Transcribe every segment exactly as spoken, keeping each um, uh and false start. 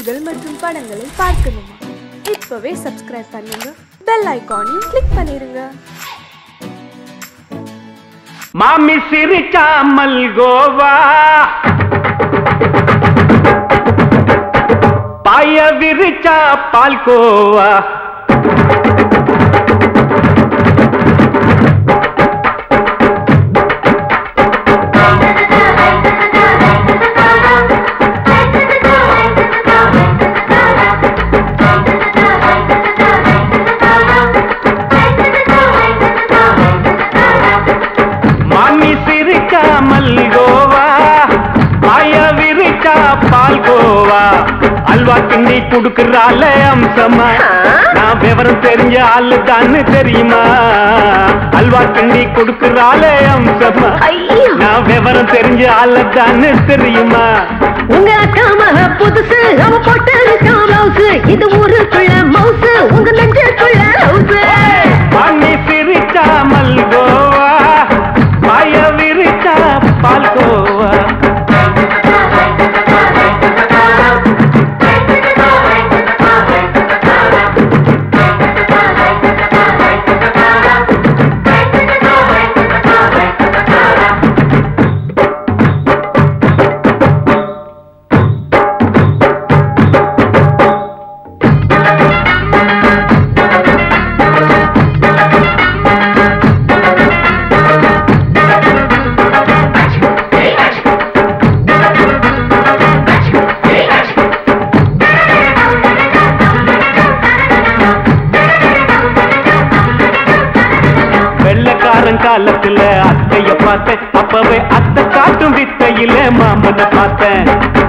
நிகழ்ச்சிகள் மற்றும் படங்களை பார்க்கணுமா? இப்பவே சப்ஸ்கிரைப் பண்ணுங்க, பெல் ஐகானையும் கிளிக் பண்ணிருங்க. மாமி சிரிச்சா மல்கோவா, பாய விரிச்சா பால்கோவா, அல்வா கிண்டி குடுக்கறால அம்சமா, நான் விவரம் தெரிஞ்ச ஆளு தான்னு தெரியுமா? அல்வா கிண்டி குடுக்கறால அம்சமா, நான் விவரம் தெரிஞ்ச ஆளு தான்னு தெரியுமா? உங்க அக்கா மக புதுசு, அவ போட்டு பிளவுஸ், இது ஊருக்குள்ள மவுசு, உங்க நெஞ்சுக்குள்ள ஹவுஸ். பாணி சிரிச்சா மல்கோவா, பாய விரிச்சா பால்கோவா. காலத்துல அத்தைய பார்த்தேன், அப்பவே அத்தை காட்டும் வித்தையில மாமனை பார்த்தேன்.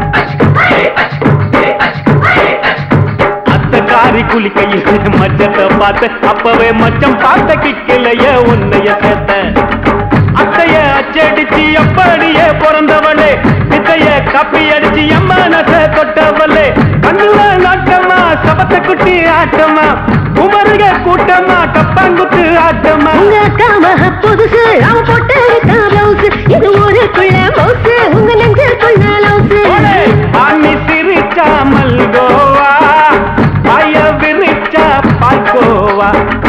அத்தை காரி குளிக்கையில மச்சத்தை பார்த்தேன், அப்பவே மச்சம் பார்த்த கிக்கலைய உன்னைய சேர்த்தேன். அத்தைய அச்சடிச்சு அப்படியே பிறந்தவளே, வித்தைய காப்பி அடிச்சு எம்மனச தொட்டவளே. கண்ணுல நாட்டமா, சபத்தை குட்டி ஆட்டமா, உமருக கூட்டமா, கப்பாங்குத்து ஆட்டமா. உங்க அக்கா மக புதுசு, அவ போட்டு பிளவுஸ், இது ஊருக்குள்ள மவுசு, உங்க நெஞ்சுக்குள்ள லவுசு. பாணி சிரிச்சா மல்கோவா, பாய விரிச்சா பால்கோவா.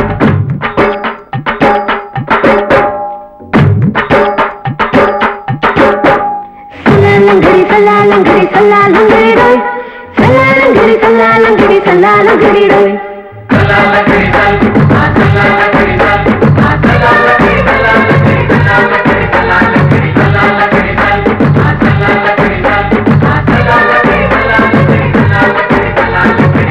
சல்லாலங்கடி சல்லாலங்கடி சல்லாலங்கடி டோய், சல்லாலங்கடி சல்லாலங்கடி சல்லாலங்கடி டோய். சல்லாலங்கடி சல், சல்லாலங்கடி சல், சல்லாலங்கடி சல்லாலங்கடி சல்லாலங்கடி சல்லாலங்கடி சல்லாலங்கடி சல், சல்லாலங்கடி சல், சல்லாலங்கடி சல்லாலங்கடி சல்லாலங்கடி சல்லாலங்கடி.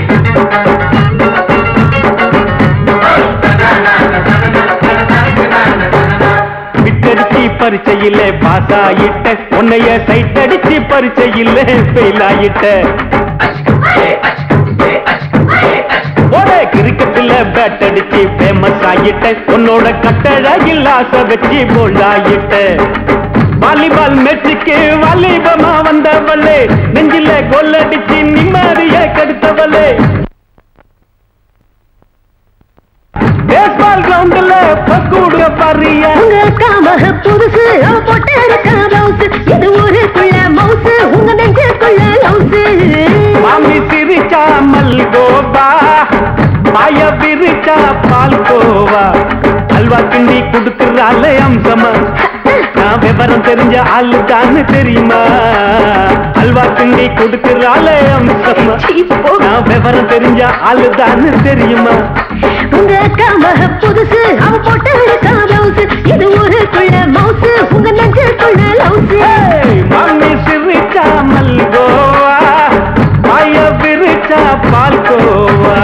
விட்டடிச்சு பரிச்சையில பாஸ் ஆயிட்ட, உன்னைய சைட் அடிச்சு பரிச்சையில ஃபெயில் ஆயிட்ட. ஒரே கிரிக்கெட்ல பேட் அடிச்சு ஃபேமஸ் ஆயிட்ட, உன்னோட கட்டழகில் ஆசை வச்சு போல்ட் ஆயிட்ட. வாலிபால் மேட்சுக்கு வாலிபமா வந்தவளே, நெஞ்சில கோல் அடிச்சு நிம்மதிய கெடுத்தவளே. பேஸ்பால் கிரவுண்ட்ல பக்கூட பாரியா. உங்க அக்கா மக புதுசு, அவ போட்டு பிளவுஸ், இது ஊருக்குள்ள மவுசு, உங்க நெஞ்சுக்குள்ள லவுசு. மாமி சிரிச்சா மல்கோவா, பாய விரிச்சா பால்கோவா. அல்வா கிண்டி குடுக்கறால அம்சமா, நான் விவரம் தெரிஞ்ச ஆளு தான்னு தெரியுமா? அல்வா கிண்டி குடுக்கறால அம்சமா, நான் விவரம் தெரிஞ்ச ஆளு தான்னு தெரியுமா? உங்க அக்கா மக புதுசு, அவ போட்டு பிளவுஸ், இது ஊருக்குள்ள மவுசு, உங்க நெஞ்சுக்குள்ள லவுசு. மாமி சிரிச்சா மல்கோவா, பாய விரிச்சா பால்கோவா.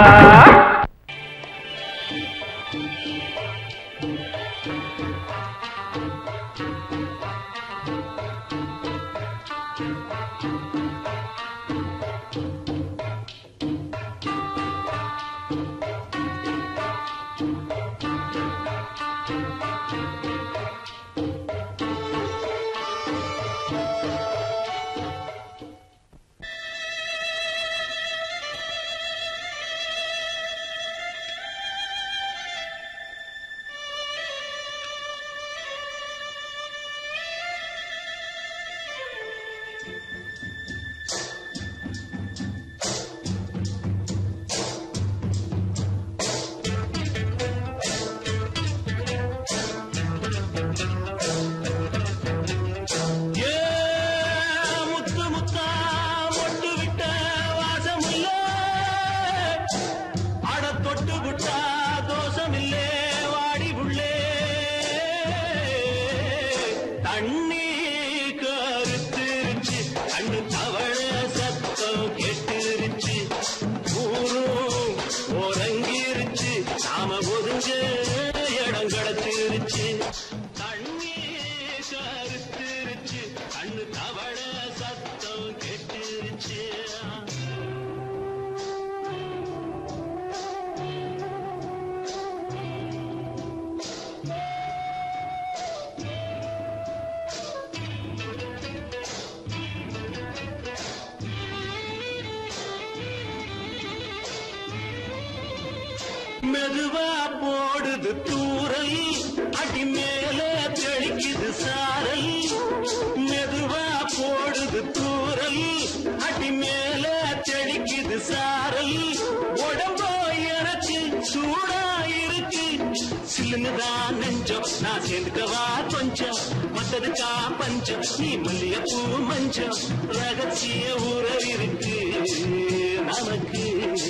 மெதுவா போடுது தூரல் அடி மேலே தெளிக்குது சாரல் மெதுவா போடுது தூரல் அடி மேலே தெளிக்குது சாரல் உடம்போ எனக்கு சூடா இருக்கு சில்லுதான் நெஞ்சம் நான் சேர்ந்துக்கவா கொஞ்சம் மத்ததுக்கா பஞ்சம் நீ மல்லிய பூ மஞ்சம் ரகசிய உறவு இருக்கு நமக்கு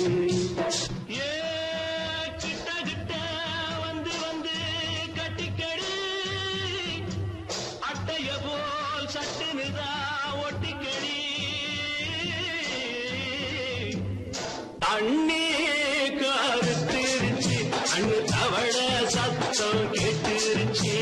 அண்ணே கருத்திருச்சு அண்ணு தவள சத்தம் கேட்டுருச்சு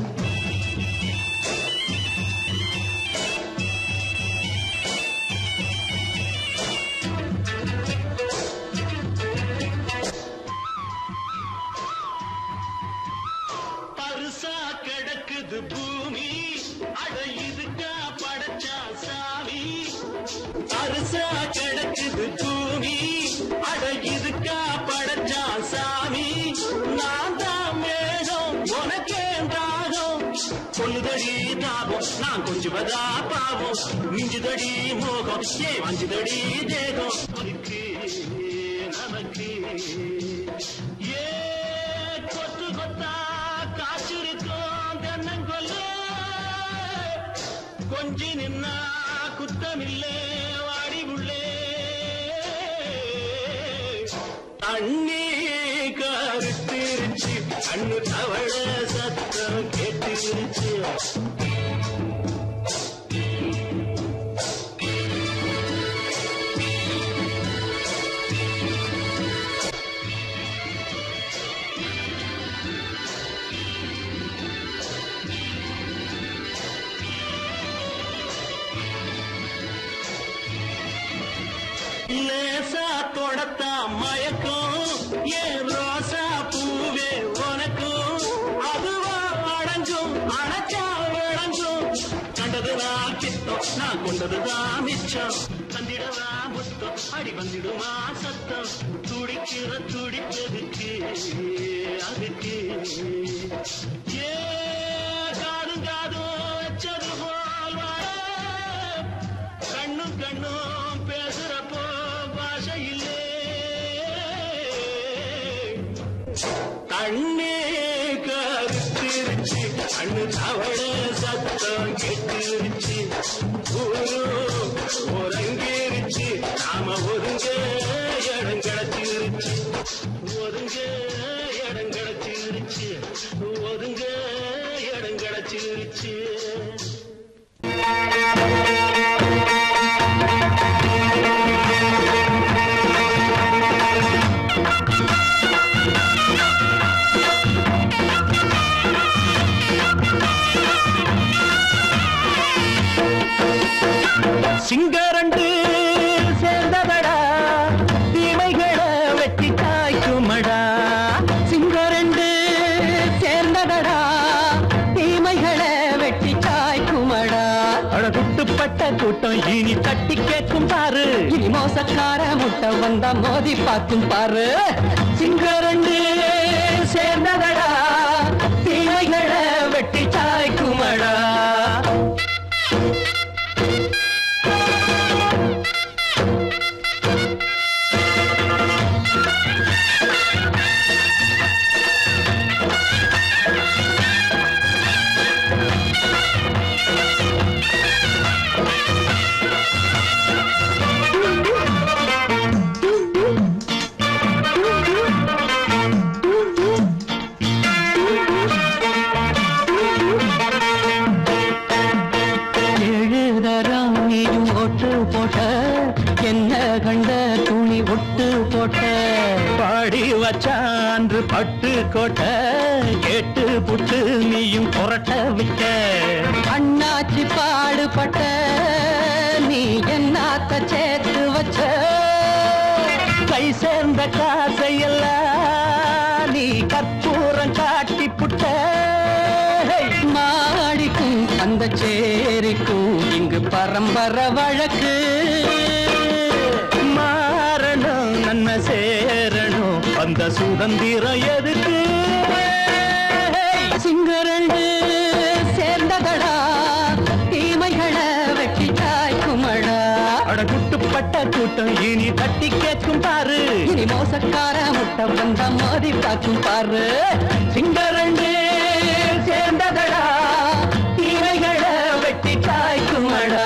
பருசா கிடக்குது பூமி அட இதுக்கா படைச்சா சாமி பருசா கிடக்குது பூமி அட இதுக்கா படைச்சா சாமி நான் தான் மேகம் உனக்கே தாகம் சொல்லுதடி தாபம் நான் கொஞ்சுவதா பாவம் மிஞ்சுதடி மோகம் ஏ வஞ்சுதடி தேகம் இருக்கு நமக்கு ஏ கொத்து கொத்தா காய்ச்சிருக்கோம் தென்னங்கொல்ல கொஞ்சி நின்னா குத்தமில்லே வாடி உள்ளே அண்ணே கருத்திருச்சு அண்ணு தவள சத்தம் கேட்டுருச்சு லேசா தொடத்தா மயக்கும் ஏன் ரோசா பூவே உனக்கும் அதுவா அடைஞ்சும் அடைச்சா விளைஞ்சும் கண்டதுதான் கித்தம் நான் கொண்டதுதான் மிச்சம் தந்திடவா முத்தம் அடி வந்திடுமா சத்தம் துடிக்கிற துடிப்பதுக்கு அதுக்கு ஏ காதும் காதும் வச்சது போல் வர கண்ணும் கண்ணும் பேசுறப்போ பாஷை இல்லே கண்ணே கருத்திருச்சு அண்ணு தவள சத்தம் கெட்டுருச்சு ஊரு ஒருங்கிருச்சு நாம ஒருங்க இடம் கிடைச்சிருச்சு ஒருங்க இடம் கிடைச்சிருச்சு ஒருங்க இடம் கிடைச்சிருச்சு சிங்கரண்டு சேர்ந்ததடா தீமைகளை வெட்டி காய்க்குமடா சிங்கரண்டு சேர்ந்ததடா தீமைகளை வெட்டி காய்க்குமடா அழகுட்டுப்பட்ட கூட்டம் இனி தட்டி கேட்கும் பாரு இனி மோசக்கார முட்டை வந்தா மோதி பார்க்கும் பாரு சிங்கரண்டு சேர்ந்ததடா தீமைகளை வெட்டி காய்க்குமடா கண்ட துணி ஒட்டு போட்ட பாடி வச்சான்று பட்டு கோட்ட கேட்டு புட்டு நீயும் புரட்ட விட்ட அண்ணாச்சி பாடுபட்ட நீ என்னாத்த சேர்த்து வச்ச கை சேர்ந்த காசையெல்லாம் நீ கற்பூரம் காட்டி புட்ட மாடிக்கும் அந்த சேரிக்கும் இங்கு பரம்பரை வழக்கு மாறணும் நன்மை சேரணும் அந்த இந்த சுதந்திரம் எதுக்கு? சிங்கரண்டு சேர்ந்ததடா தீமைகளை வெட்டி காய்க்குமடா. அட குட்டுப்பட்ட கூட்டம் இனி தட்டி கேட்கும் பாரு. இனி மோசக்கார முட்டை வந்த மோதி காக்கும் பாரு. சிங்கரண்டு சேர்ந்ததடா தீமைகளை வெட்டி காய்க்குமடா.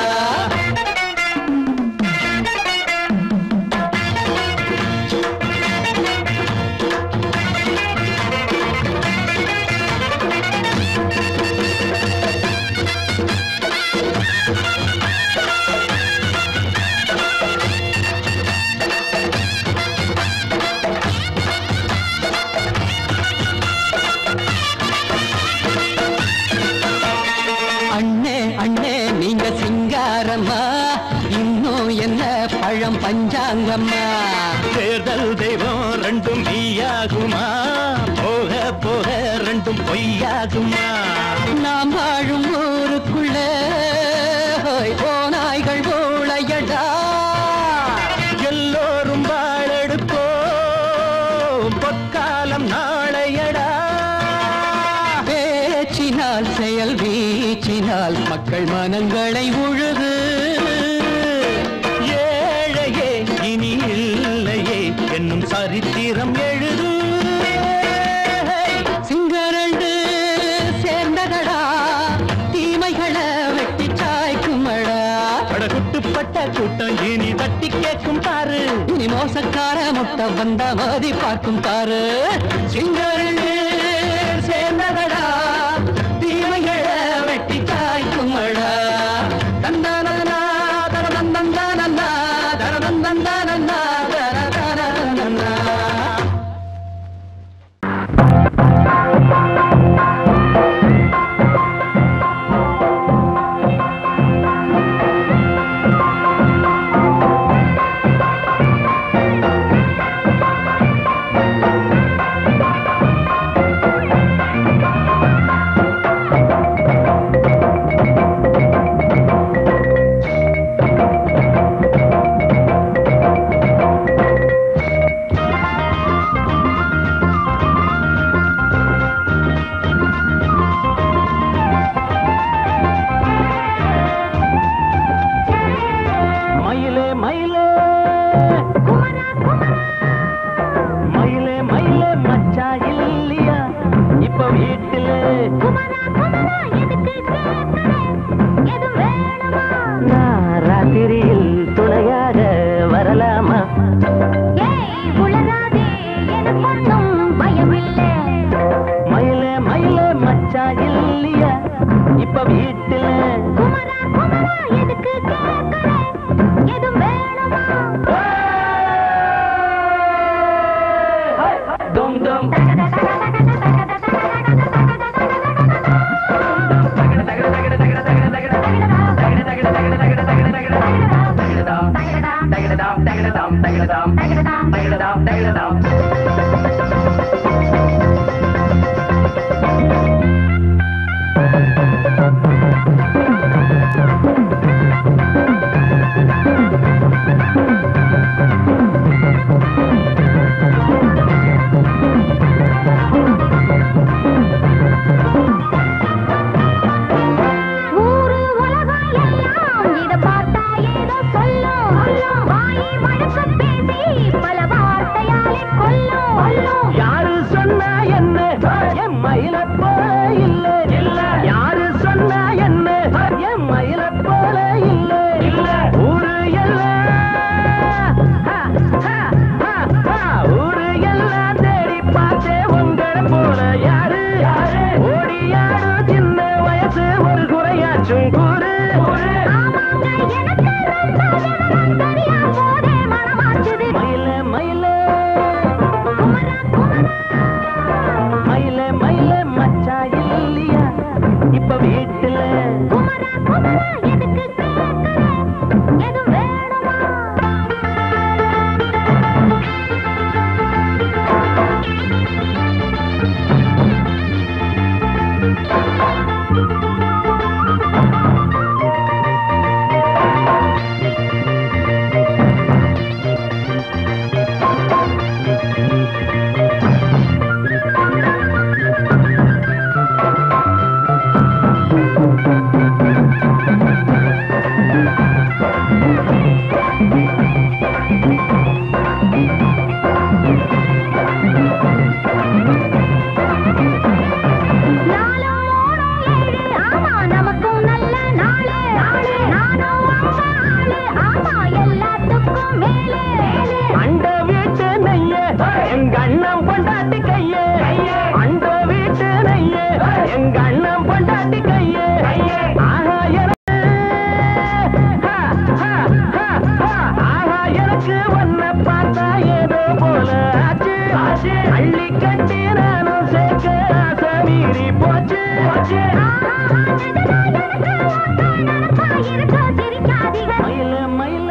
பழம் பஞ்சாங்கம்மா தேர்தல் தெய்வம் ரெண்டும் மெய்யாகுமா? போக போக ரெண்டும் பொய்யாகுமா? நாம் வாழும் ஊருக்குள்ள போனாய்கள் போளையடா. எல்லோரும் வாழெடுப்போ பொற்காலம் நாளையடா. பேச்சினால் செயல் வீச்சினால் மக்கள் மனங்களை உழுது. என்னும் சரித்திரம் எழுது. சிங்கரண்டு சேர்ந்ததடா தீமைகளை வெட்டி சாய்க்குமடா. அட குட்டுப்பட்ட கூட்டம் இனி தட்டி கேட்கும் பாரு. இனி மோசக்கார முட்டை வந்த மோதி பார்க்கும் பாரு. சிங்கரண்டு சேர்ந்ததடா தீமைகளை வெட்டி சாய்க்குமடா. தந்தானா தரதந்தந்தானா தரதந்தந்தானா. ராத்திரியில் துணையாக வரலாமா? மயிலே மயிலே மச்சா இல்லையா இப்ப வீட்டுல? Dum dum. பல வார்த்தையாலே கொல்லும். அண்ட வீட்டு நெய்ய எங்க அண்ணன் பொண்டாட்டி கையே அண்ட வீட்டு நெய்ய எங்க அண்ணன் பொண்டாட்டி கையே ஆஹா ஆஹா எனக்கு ஒன்ன பார்த்தா ஏதோ போல ஆச்சு அள்ளி கட்டி நானும் சேர்க்க ஆசை மீறி போச்சு மயில மயில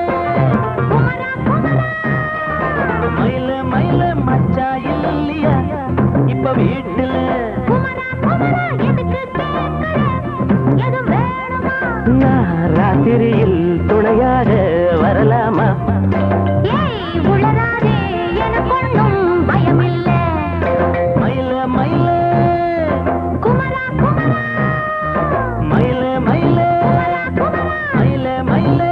மயில மயில மச்சா இல்லையா இப்ப வீட்டுல நான் ராத்திரியில் துணையாக வரலாமா மயில மயில மயில மயில மயில மயில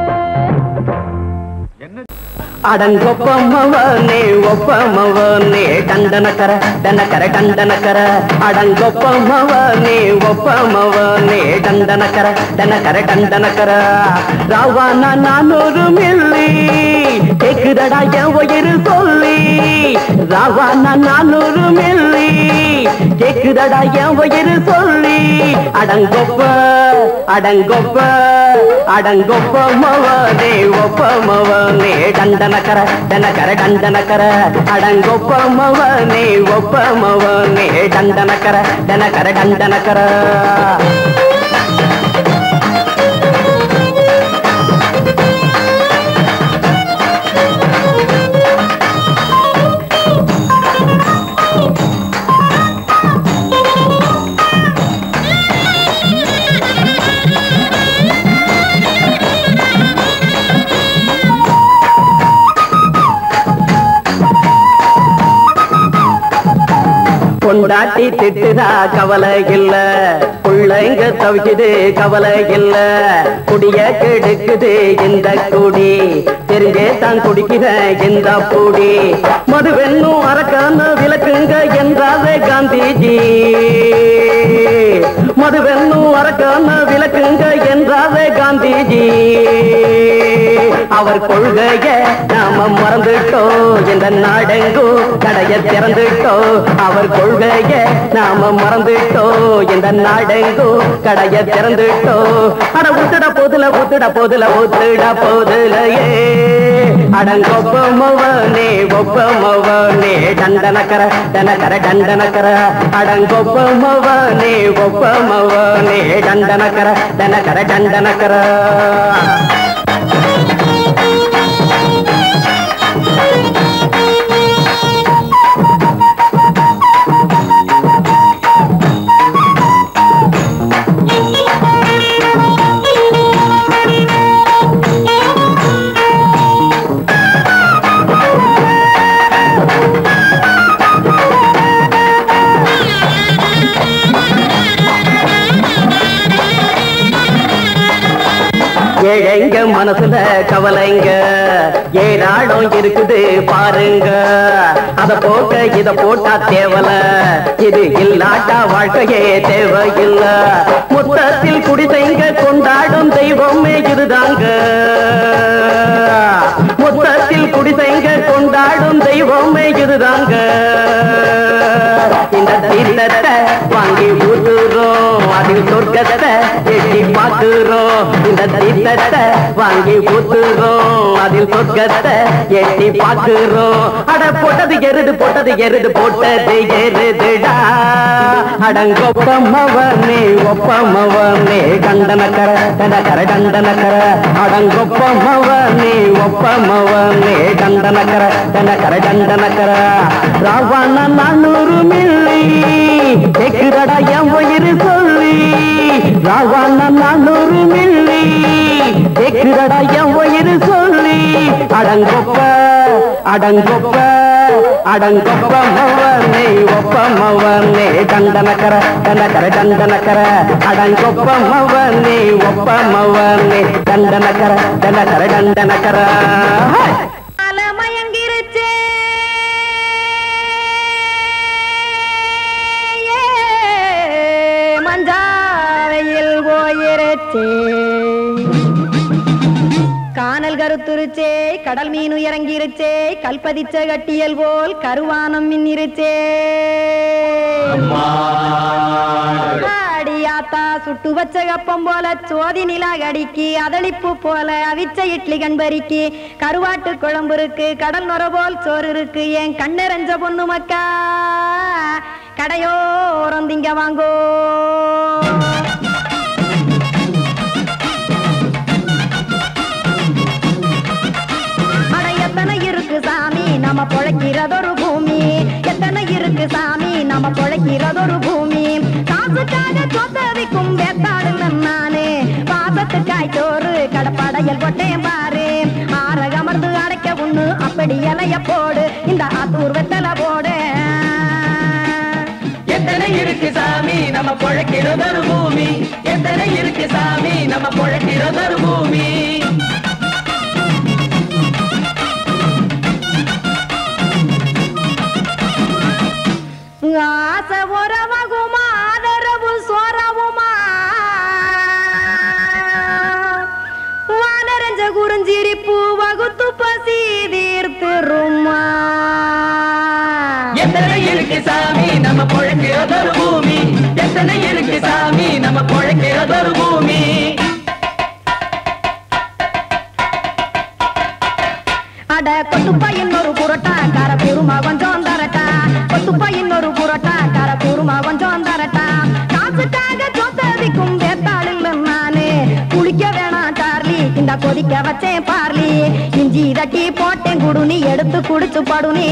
அடங்கொப்பமவனே ஒப்பமவனே டண்டனக்கர டனக்கர டண்டனக்கர அடங்கொப்பமவனே ஒப்பமவனே டண்டனக்கர டனக்கர டண்டனக்கர ராவானா நானூறு மில்லி கேக்குதடா என் உயிர் சொல்லி ராவானா நானூறு மில்லி கேக்குதடா என் உயிர் சொல்லி அடங்கொப்ப அடங்கொப்ப அடங்கொப்பமவனே ஒப்பமவனே டண்டனக்கர டனக்கர டண்டனக்கர அடங்கொப்பமவனே ஒப்பமவனே டண்டனக்கர டனக்கர டண்டனக்கர பொண்டாட்டி திட்டுதா கவலை இல்ல புள்ளைங்க தவிக்குது கவலை இல்ல குடிய கெடுக்குது இந்த குடி தெரிஞ்சே தான் குடிக்கிற இந்த பூடி மதுவென்னும் அரக்கான விளக்குங்க என்றாவே காந்திஜி மதுவென்னும் அரக்கான விளக்குங்க என்றாவே காந்திஜி அவர் கொள்கைய நாம மறந்துட்டோம் இந்த நாடெங்கும் கடைய திறந்துட்டோம் அவர் கொள்கைய நாம மறந்துட்டோம் இந்த நாடெங்கும் கடைய திறந்துட்டோம் அட ஊத்துட போதுல ஊத்துட போதுல ஊத்துட போதுலையே அடங்கொப்பமவனே ஒப்பமவனே டண்டனக்கர டனக்கர டண்டனக்கர அடங்கொப்பமவனே ஒப்பமவனே டண்டனக்கர டனக்கர டண்டனக்கர ஏழைங்க மனசுல கவலைங்க ஏராளம் இருக்குது பாருங்க அத போட்ட இத போட்டா தேவல இது இல்லாட்டா வாழ்க்கையே தேவையில்ல மொத்தத்தில் குடிசைங்க கொண்டாடும் தெய்வமே இதுதாங்க மொத்தத்தில் குடிசைங்க கொண்டாடும் தெய்வமே இதுதாங்க இந்த தீர்த்தத்தை வாங்கி ஊத்துறோம் அதில் சொர்க்கத்தை எட்டி பார்க்கிறோம் இந்த தீர்த்தத்தை வாங்கி ஊத்துறோம் அதில் சொர்க்கத்தை எட்டி பார்க்கிறோம் அட போட்டது எருது போட்டது எருது போட்டது எருதுடா அடங்கொப்பமவனே ஒப்பமவனே கண்டனக்கர டனக்கர டண்டனக்கர அடங்கொப்பமவனே ஒப்பமவனே கண்டனக்கர டனக்கர டண்டனக்கர ராவண நானூறு மில்லி கேக்குதடா என் உயிர் சொல்லி ராவண நானூறு மில்லி கேக்குதடா என் உயிர் சொல்லி அடங்கொப்ப அடங்கொப்ப அடங்கொப்பமவனே ஒப்பமவனே டண்டனக்கர டனக்கர டண்டனக்கர அடங்கொப்பமவனே ஒப்பமவனே டண்டனக்கர டனக்கர டண்டனக்கர மயங்கிருச்சே மஞ்சாவையில் போயிருச்சே காணல்கள் கருத்துருச்சே கடல் மீன் இறங்கிருச்சே கல்பதிச்ச கட்டியல் போல் கருவானம் மின்னிருச்சே அடியாத்தா சுட்டு வச்ச கப்பம் போல சோதி நிலா கடிக்கு அதளிப்பு போல அவிச்ச இட்லி கண்பறிக்கு கருவாட்டு குழம்பு இருக்கு கடல் நுர போல் சோறு இருக்கு என் கண்ணெரஞ்ச பொண்ணு மக்கா கடையோரம் திங்க வாங்கோ எத்தனை இருக்கு சாமி நம்ம பொழைக்கிறதொரு பூமி எத்தனை இருக்கு சாமி நம்ம பொழைக்கிறதொரு பூமி காசுக்காக சொத்தவிக்கும் வேத்தாடு நானே பாசத்துக்காய் சோறு கடப்படையல் கொட்டேன் பாரு ஆற அமர்ந்து அடைக்க ஒண்ணு அப்படி இலைய போடு இந்த ஆத்தூர் வெத்தலை போடு எத்தனை இருக்கு சாமி நம்ம பொழைக்கிறதொரு பூமி எத்தனை இருக்கு சாமி நம்ம பொழைக்கிறதொரு பூமி ஆசை உறவகுமா ஆதரவு சோறவுமா வானரஞ்ச குறிஞ்சிரிப்பு வகுத்து பசி தீர்த்துருமா எத்தனை இருக்கு சாமி நம்ம பொழைக்கிறதொரு பூமி எத்தனை இருக்கு சாமி நம்ம பொழைக்கிறதொரு பூமி அட கொத்துப்பா இன்னொரு புரோட்டா கார பெருமா கொஞ்சம் தரட்டா கொத்துப்பா இன்னொரு புரோட்டா கார பெருமா கொஞ்சம் தரட்டா காசுக்காக சொத்ததிக்கும் வேத்தாளில் நானே குளிக்க வேணாம் சார்லி இந்த கொதிக்க வச்சேன் பார்லி இஞ்சி தட்டி போட்டேன் குடுனி எடுத்து குடிச்சு படுனி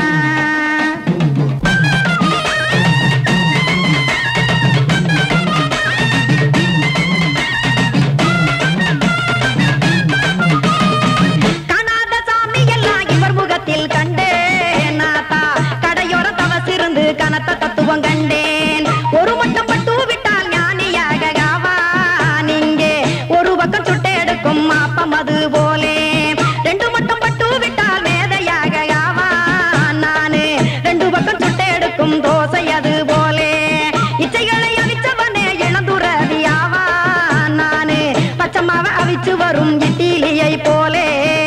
கனத்த தத்துவம் கண்டேன் ஒரு மட்டம் பட்டு விட்டால் ஞானியாக காவான் இங்கே ஒரு பக்கம் சுட்டு எடுக்கும் மாப்பம் அது போலே ரெண்டு மட்டம் பட்டு விட்டால் மேதையாக காவான் நானு ரெண்டு பக்கம் சுட்டு எடுக்கும் தோசை அது போலே இச்சைகளை அவிச்சவனே இளந்துறவி ஆவான் நானு பச்சமாவ அவிச்சு வரும் இட்டிலியை போலே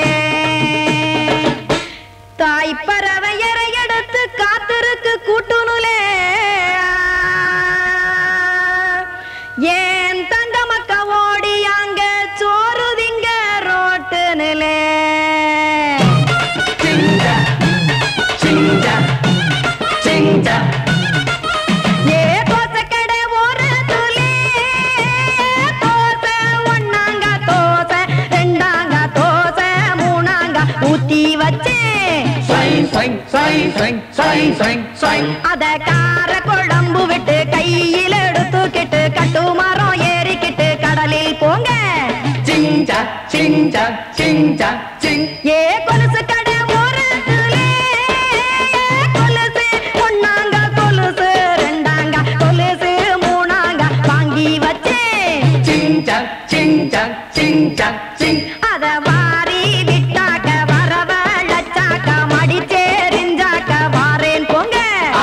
தாய் பறவையரை எடுத்து காத்திருக்கு கூட்டுனுலே ஏன் தங்க மக்க ஓடி அங்க சோறுதிங்க ரோட்டு நிலே ஏ தோசை கடை ஒரு துளி தோசை ஒன்னாங்க தோசை ரெண்டாங்க தோசை மூணாங்க ஊத்தி வச்சே அத கார குழம்பு விட்டு கையில் எடுத்துக்கிட்டு கட்டு மரம் ஏறிக்கிட்டு கடலில் போங்க ஏ கொலுசு கடை ஓரத்துலே கொலுசு ஒன்னாங்க கொலுசு ரெண்டாங்க கொலுசு மூணாங்க வாங்கி வச்சே அத வாரி விட்டாக்க வரவழைச்சாக்க மடிச்சேரிஞ்சாக்க வாரேன் போங்க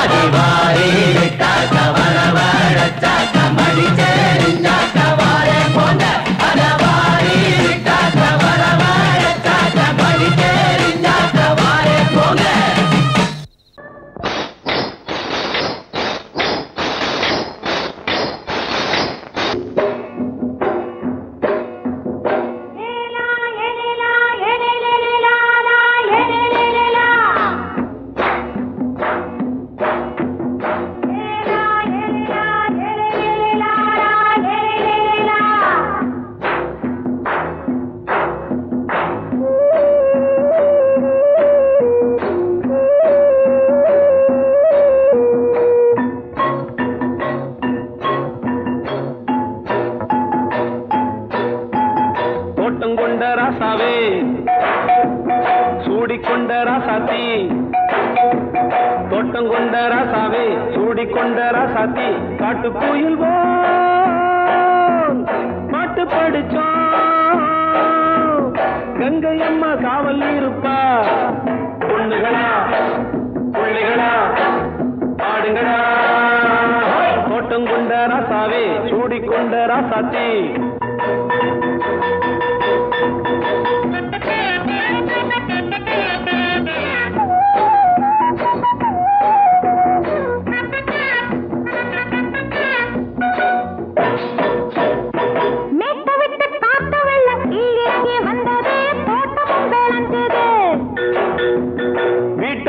சூடிக்கொண்ட ராசாத்தி தோட்டம் கொண்ட ராசாவே சூடிக்கொண்ட ராசாத்தி காட்டு கோயில் பாட்டு படிச்சோம் கங்கை அம்மா காவல் இருப்பா பொண்ணுகளா பிள்ளைகளா பாடுங்களா தோட்டம் கொண்ட ராசாவே சூடிக்கொண்ட ராசாத்தி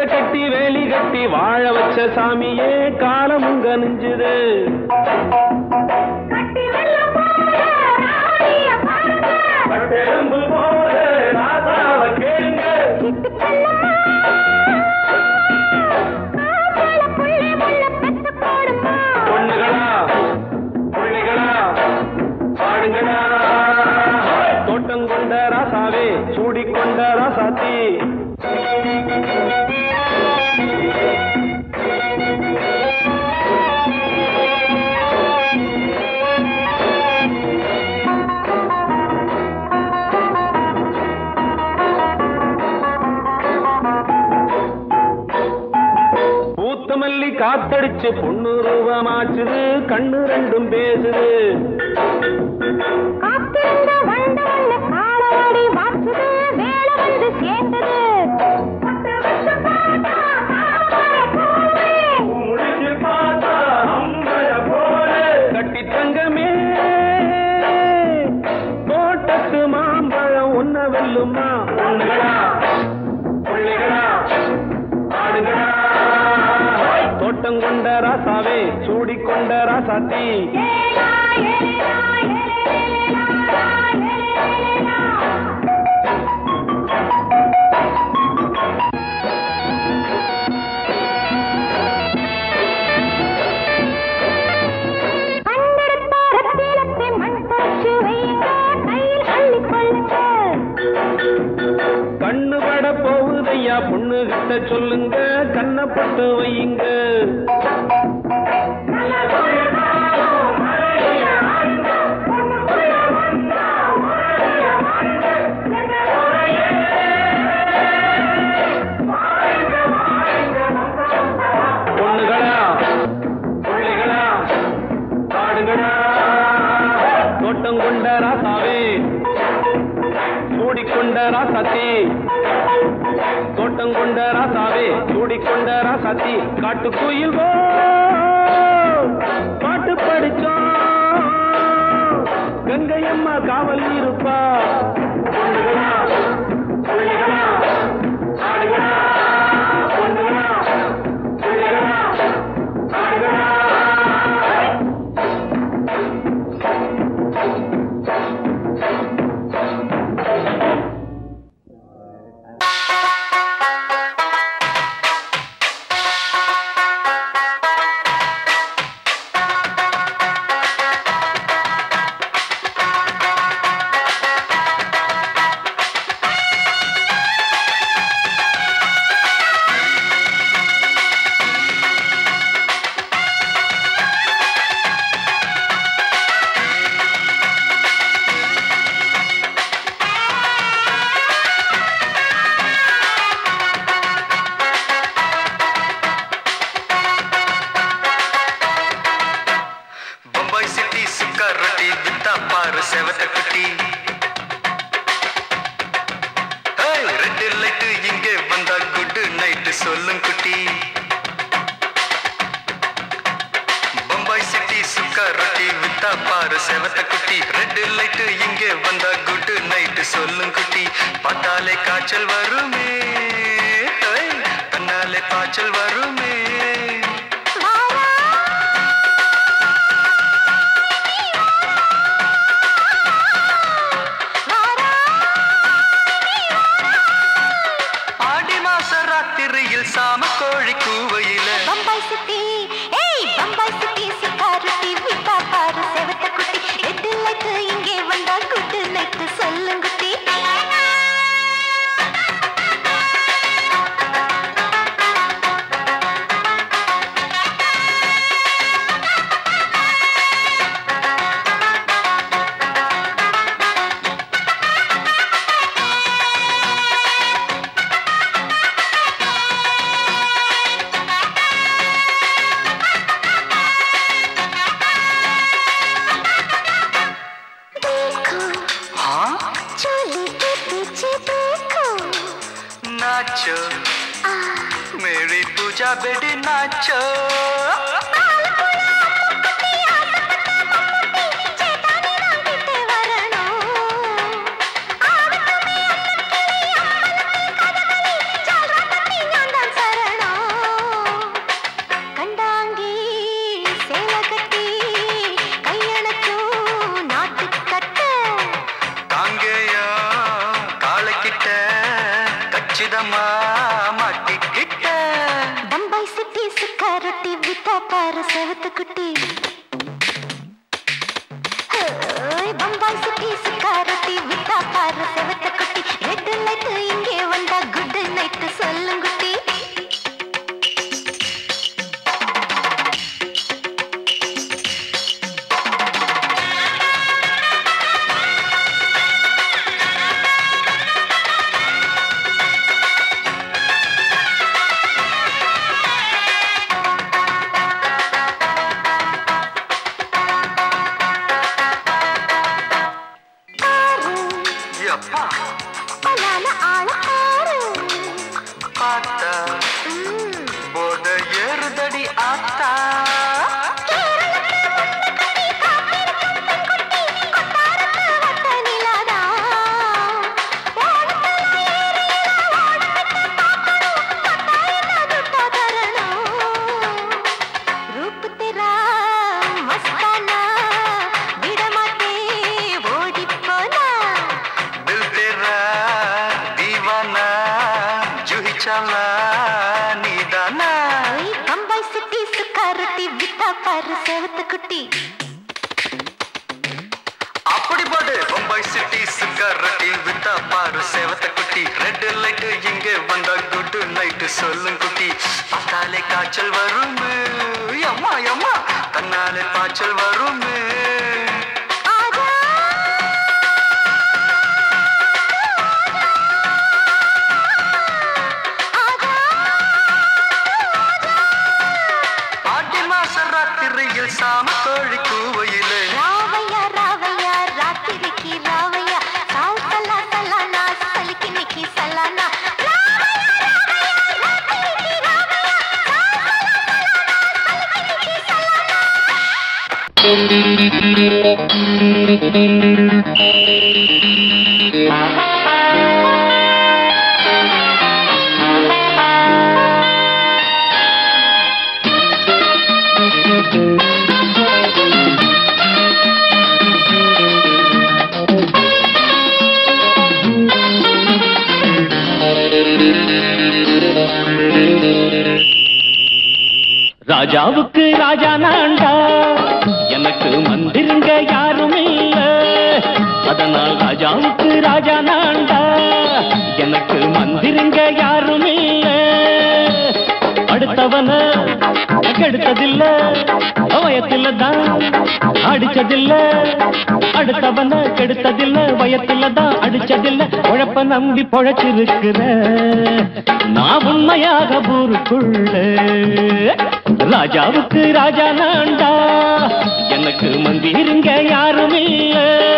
கட்டி வேலி கட்டி வாழ வச்ச சாமியே காலம் உங்க நெஞ்சுது. பொண்ணுகளா புள்ளிகளா பாடுங்களா, தோட்டம் கொண்ட ராசாவே சூடிக்கொண்ட ராசாத்தி. பூத்தமல்லி காத்தடிச்சு பொண்ணு ரூபமாச்சுது, கண்ணு ரெண்டும் பேசுது. கட்டி தங்கமே தோட்டத்து மாம்பழம் உன்ன வெல்லுமா. பொண்ணுகளா புள்ளிகளா ஆடுகளா, தோட்டம் கொண்ட ராசாவே சூடிக்கொண்ட ராசாத்தி. கண்ணு பட போகுதையா பொண்ணு கிட்ட சொல்லுங்க, கண்ணப்பட்டு வையுங்க. பொண்ணுகளா புள்ளிகளா பாடுங்களா, தோட்டம் கொண்ட ராசாவே சூடிக்கொண்ட ராசாத்தி. தோட்டம் கொண்ட ராசாவே சூடிக்கொண்ட ராசாத்தி. காட்டுக்குயில் பாட்டு படிச்சோம், கங்கையம்மா காவல் இருப்பா. பொண்ணுகளா புள்ளிகளா ஆடுகளா, பொண்ணுகளா புள்ளிகளா ஆடுகளா. नाचो मेरी पूजा बेटी नाचो மாட்டிக்கிட்ட பம்பாய் சிட்டி சுக்கா ரொட்டி வித்தா பாரு செவத்து குட்டி பம்பாய் சிட்டி சுக்கா ரொட்டி வித்தா பாரு செவத்து குட்டி ரெட் லைட் இங்கே வந்தா குட் நைட் சொல்லுங்குட்டி அப்படி போடு பம்பாய் சிட்டி சிகரெட்டி வித்தா பாரு சேவத்த குட்டி ரெட் லைட் இங்கே வந்தா குட் நைட் சொல்லும் குட்டி பார்த்தாலே காய்ச்சல் வரும் அம்மா அம்மா தன்னாலே பாய்ச்சல் வரும் சாம கோழி கூவையிலே ராவையா ராவையா ராத்திரிக்கு ராவையா சாவு சல்லா சல்லானா சலிக்கு நிக்கி சல்லானா ராஜாவுக்கு ராஜா நான்டா எனக்கு மந்திருங்க யாரும் இல்ல அதனால் ராஜாவுக்கு ராஜா நான்டா எனக்கு மந்திருங்க யாரும் இல்ல அடுத்தவன கெடுத்ததில்ல வயத்தில தான் அடிச்சதில்ல அடுத்தவன கெடுத்ததில்ல வயத்தில தான் அடிச்சதில்ல உழப்ப நம்பி பொழைச்சிருக்கிற நான் உண்மையாக ஊருக்குள்ள ராஜாவுக்கு ராஜா நான்டா எனக்கு மந்திருங்க யாரும் இல்ல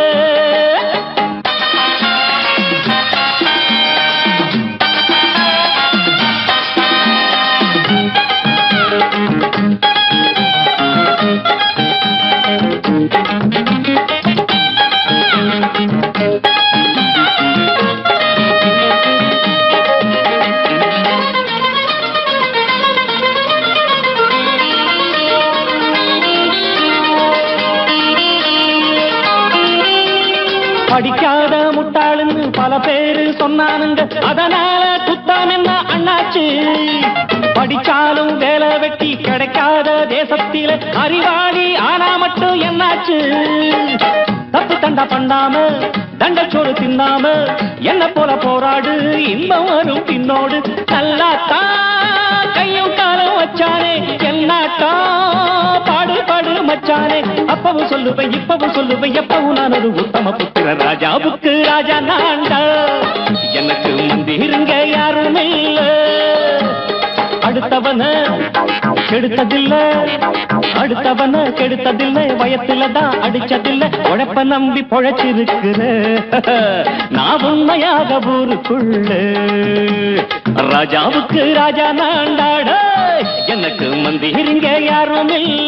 படிக்காத முட்டாளுன்னு பல பேரு சொன்னானுங்க அதனால குத்தம் என்ன அண்ணாச்சு படிச்சாலும் வேலை வெட்டி கிடைக்காத தேசத்தில அறிவாளி ஆனா மட்டும் என்னாச்சு தப்பு தண்டா பண்ணாம தண்டச்சோறு தின்னாம என்ன போல போராடு இன்பம் வரும் பின்னோடு நல்லாத்தா கையும் காலம் வச்சானே என்னாட்டா பாடு பாடு மச்சானே அப்பவும் சொல்லுவேன் இப்பவும் சொல்லுவேன் எப்பவும் நான் ஒரு உத்தம புத்திர ராஜாவுக்கு ராஜா நான்டா எனக்கு மந்திருங்க யாரும் இல்ல அடுத்தவன கெடுத்ததில்ல அடுத்தவன கெடுத்ததில்ல வயத்துல தான் அடிச்சதில்ல உழைப்ப நம்பி பொழைச்சிருக்கிற நான் உண்மையாக ஊருக்குள்ள ராஜாவுக்கு ராஜா நான்டாட எனக்கு மந்திருங்க யாரும் இல்ல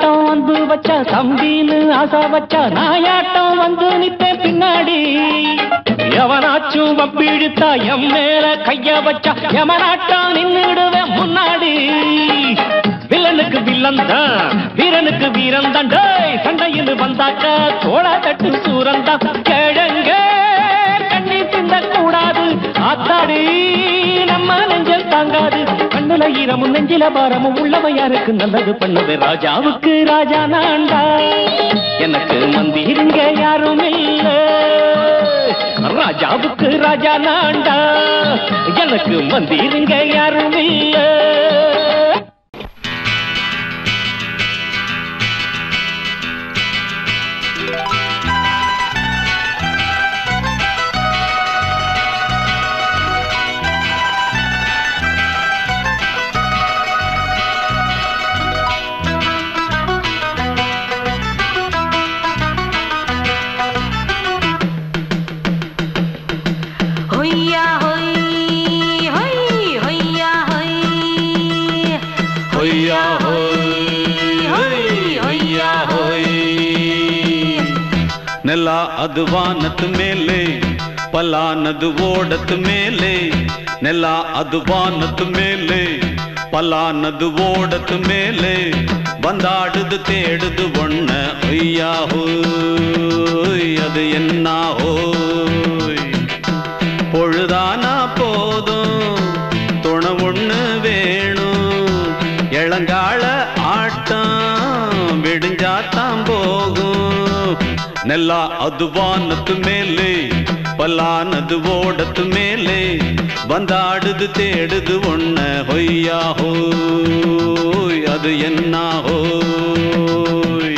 ஆட்டம் வந்து வச்சா தம்பின்னு ஆசை வச்சா நாயாட்டம் வந்து நிப்பேன் பின்னாடி எவனாச்சும் வப்பிழுத்தா எம் மேல கைய வச்சா எவனாட்டம் நின்னுடுவேன் முன்னாடி வில்லனுக்கு வில்லன் தான் வீரனுக்கு வீரன் தான் சண்டையில் வந்தாக்க தோளா தட்டு சூரன் தான் கிழங்க கண்ணி சிந்த கூடாது ஆத்தாடி நம்ம நெஞ்சல் தாங்காது கண்ணுல ஈரமும் நெஞ்சில பாரமும் உள்ளவ யாருக்கு நல்லது பண்ணுது ராஜாவுக்கு ராஜா நான்டா எனக்கு மந்திருங்க யாரும் இல்ல ராஜாவுக்கு ராஜா நான்டா எனக்கு மந்திருங்க யாரும் இல்ல ನೆಲ ಅದು ವಾನದ ಮೇಲೆ ಪಲಾನದು ಓಡದ ಮೇಲೆ ನೆಲ ಅದು ವಾನದ ಮೇಲೆ ಪಲಾನದು ಓಡದ ಮೇಲೆ ಬಂದಾಡುದು தேடுது ஒண்ண ஒய்யா ஹோய் அது என்ன ஹோய் பொழுதானா போதும் துணை ஒண்ணு வேணும் இளங்கால ஆட்டம் விடிஞ்சாத்தான் போகும் ನೆಲ ಅದು ವಾನದ ಮೇಲೆ ಪಲಾನದು ಓಡದ ಮೇಲೆ ಬಂದಾಡುದು தேடுது ஒண்ண ಹೊಯ್ಯಾ ಹೋಯ್ ಅದು ಎನ್ನ ಹೋಯ್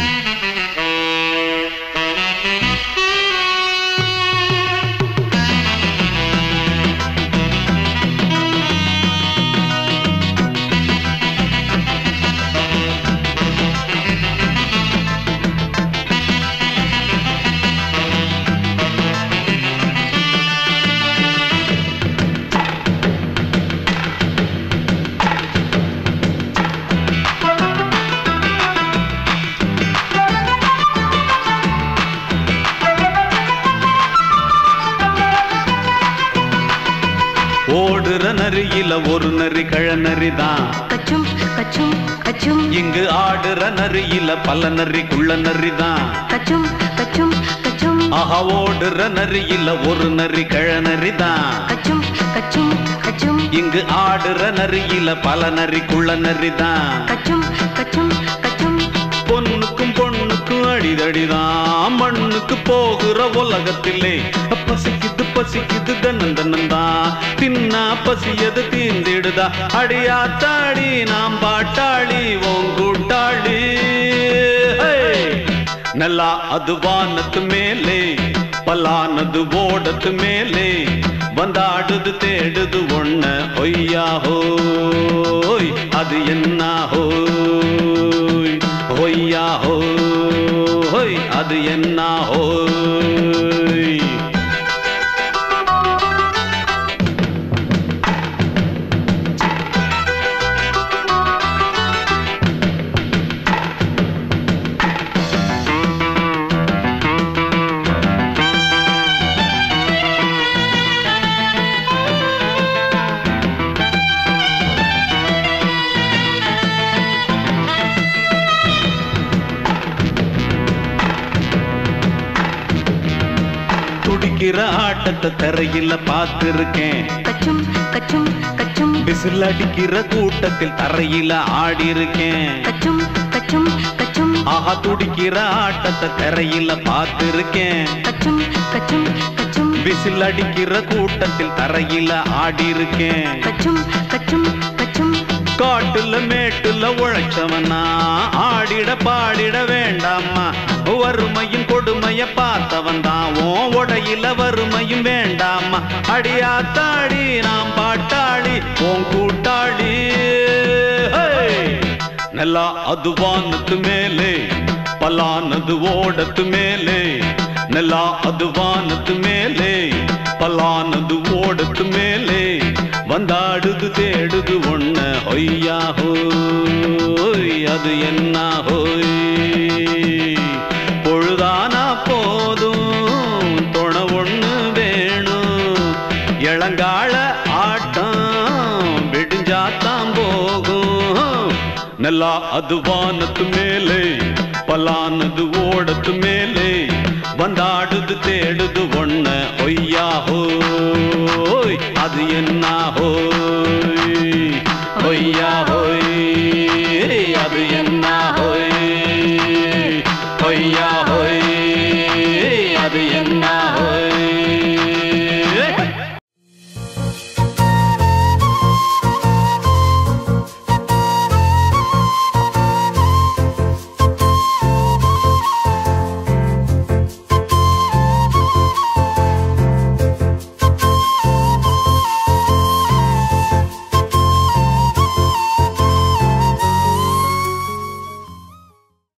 ஓடுற நரியில ஒரு நரி கழநரிதான் கச்சும் கச்சும் கச்சும் இங்கு ஆடுற நரியில பல நரி குள்ள நரிதான் கச்சும் கச்சும் கச்சும் ஆஹா ஓடுற நரியில ஒரு நரி கழநரிதான் கச்சும் கச்சும் கச்சும் இங்கு ஆடுற நரியில பல நரி குள்ள நரிதான் கச்சும் கச்சும் கச்சும் பொண்ணுக்கும் பொண்ணுக்கும் அடிதடிதான் மண்ணுக்கு போகிற உலகத்திலே பசிக்குது பசிக்குது தன்னன் தன்னந்தான் தின்னா பசியது தீந்திடுதா அடியாத்தாடி நாம் பாட்டாளி ஓங்கூட்டாளி ನೆಲ ಅದು ವಾನದ ಮೇಲೆ ಪಲಾನದು ಓಡದ ಮೇಲೆ ಬಂದಾಡುದು தேடுது ஒண்ண ஒய்யா ஹோய் அது என்ன ஹோய் ஒய்யா ஹோய் அது என்ன ஹோய் துடிக்கிற ஆட்டத்தை தரையில பார்த்திருக்கேன் கச்சும் கச்சும் கச்சும் விசில் அடிக்கிற கூட்டத்தில் தரையில ஆடி இருக்கேன் கச்சும் கச்சும் கச்சும் ஆஹா துடிக்கிற ஆட்டத்தை தரையில பார்த்திருக்கேன் கச்சும் கச்சும் கச்சும் விசில் அடிக்கிற கூட்டத்தில் தரையில ஆடி இருக்கேன் கச்சும் கச்சும் கச்சும் காட்டுல மேட்டுல உழைச்சவனா ஆடிட பாடிட வேண்டாமா வறுமையும் கொடுமைய பார்த்தவன் தான் ஓ உடையில வறுமையும் வேண்டாமா அடியாத்தாடி நாம் பாட்டாளி ஓன் கூட்டாளி ನೆಲ ಅದು ವಾನದ ಮೇಲೆ ಪಲಾನದು ಓಡದ ಮೇಲೆ ನೆಲ ಅದು ವಾನದ ಮೇಲೆ ಪಲಾನದು ಓಡದ ಮೇಲೆ வந்தாடுது தேடுது ஒண்ண ஒய்யா ஹோய் அது என்ன ஹோய் பொழுதானா போதும் துணை ஒண்ணு வேணும் இளங்கால ஆட்டம் விடிஞ்சாத்தான் போகும் நல்லா அது வானத்து மேலே பலானது ஓடத்து மேலே வந்தாடுது தேடுது ஒண்ண ஒய்யா ஹோய் அது என்ன ஹோய் ஒய்யா ஹோய் அது என்ன ஹோய் ஒய்யா